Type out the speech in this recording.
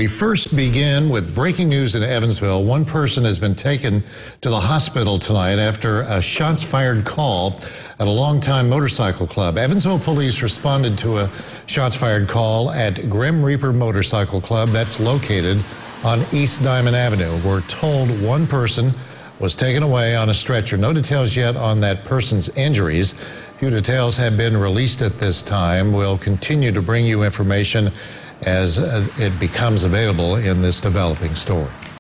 We first begin with breaking news in Evansville. One person has been taken to the hospital tonight after a shots-fired call at a longtime motorcycle club. Evansville police responded to a shots-fired call at Grim Reaper Motorcycle Club that's located on East Diamond Avenue. We're told one person was taken away on a stretcher. No details yet on that person's injuries. Few details have been released at this time. We'll continue to bring you information as it becomes available in this developing story.